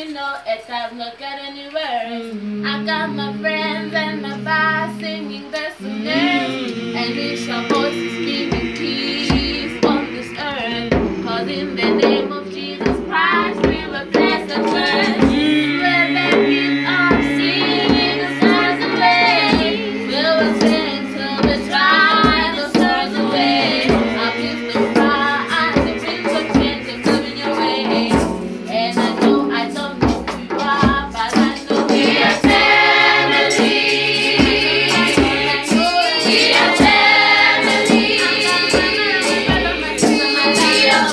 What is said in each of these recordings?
you know it, I've not got any words. I got my friends and my bars singing their songs, and it's your voices giving peace on this earth. Cause in the name of Jesus Christ, we will bless the word. We'll make it up, singing the stars away. We will sing till we drive the stars away. I'll kiss the fire and the winds of change are coming your way. And I don't know who you are, but I know we are family. We are family. We are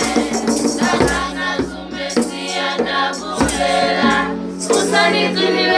Sunny,